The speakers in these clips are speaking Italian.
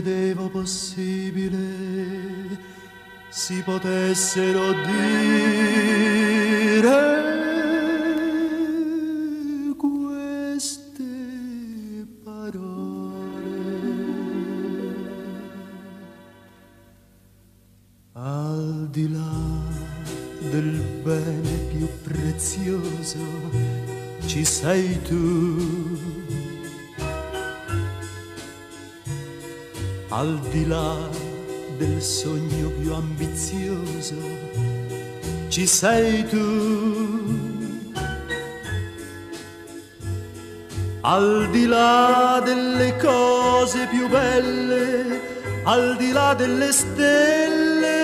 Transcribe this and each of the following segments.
credevo possibile si potessero dire queste parole. Al di là del bene più prezioso ci sei tu, al di là del sogno più ambizioso ci sei tu, al di là delle cose più belle, al di là delle stelle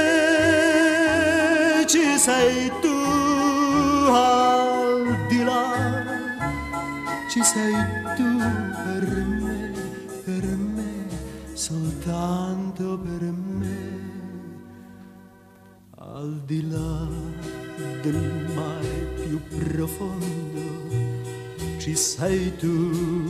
ci sei tu, al di là ci sei tu per me, soltanto per me, al di là del mare più profondo ci sei tu,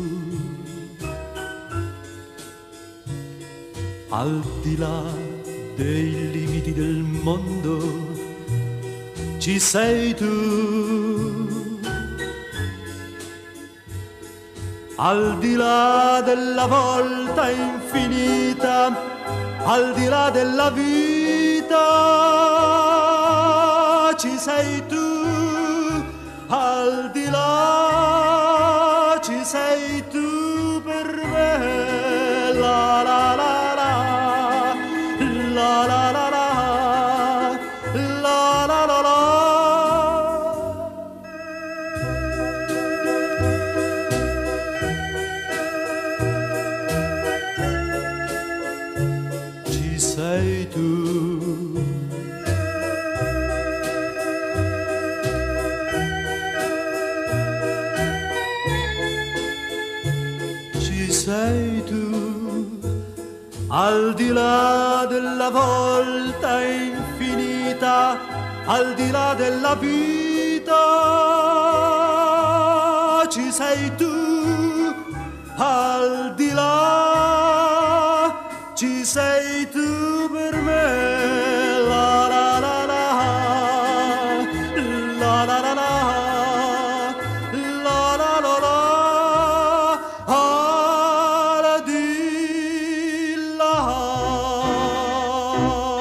al di là dei limiti del mondo ci sei tu, al di là della volta infinita, al di là della vita ci sei tu, al di là ci sei tu per me, la la la la, la la la la, la la la la. Ci sei tu, ci sei tu, al di là della volta infinita, al di là della vita ci sei tu, al di là ci sei tu per me, la la la la, la la la la, la la la la, al di là.